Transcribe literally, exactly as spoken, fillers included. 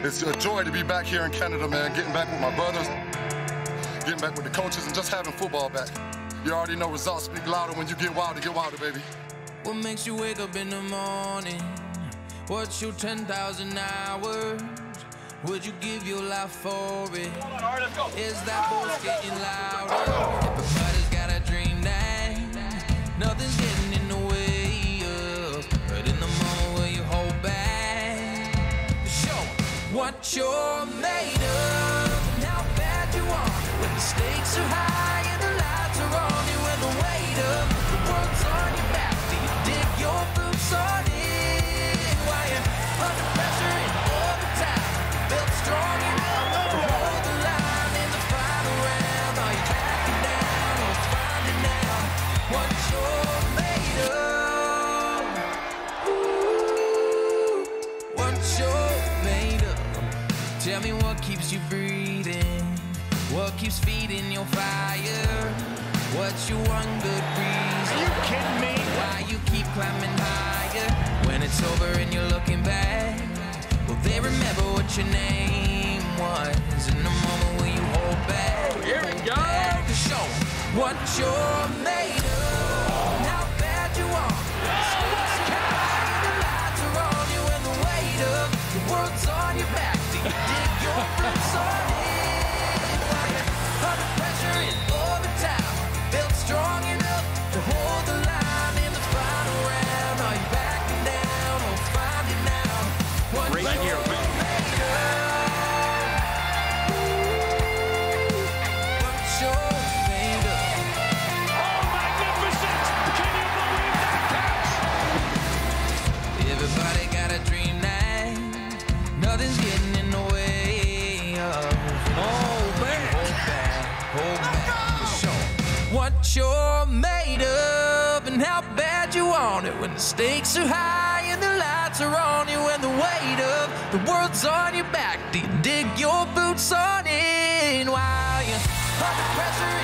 It's a joy to be back here in Canada, man, getting back with my brothers, getting back with the coaches, and just having football back. You already know results speak louder when you get wilder, get wilder, baby. What makes you wake up in the morning? What's your ten thousand hours? Would you give your life for it? Is that voice getting louder? Everybody's got a dream that nothing's getting in the way of. But in the moment where you hold back, show what you're made of and how bad you are. When the stakes are high and the lights are on you and the weight of the world's on your back. Do you dig your boots on in? While you're under pressure in overtime, built strong enough to hold the line in the final round. Are you backing down or finding out what you're made of? Ooh, what you're made of. Tell me what keeps you breathing, what keeps feeding your fire. What's your one good reason? Are you kidding me? Why you keep climbing higher when it's over and you're looking back? Will they remember what your name was in the moment when you hold back? Here we go. To show what you're made of and how bad you are. The stakes are high and the lights are on you and the weight of the world's on your back. Do you dig your roots on in? While you're under pressure in overtime, built strong enough to hold the line in the final round. Are you backing down or finding out what Right you're here, man. made of? What you're made of. Oh, magnificent! Can you believe that catch? Everybody got a dream that nothing's getting in the way of. Hold back, hold back, hold back. For sure. What you're made of and how bad you want it when the stakes are high and the lights are on you and the weight of the world's on your back. Do you dig your boots on in while you're under pressure?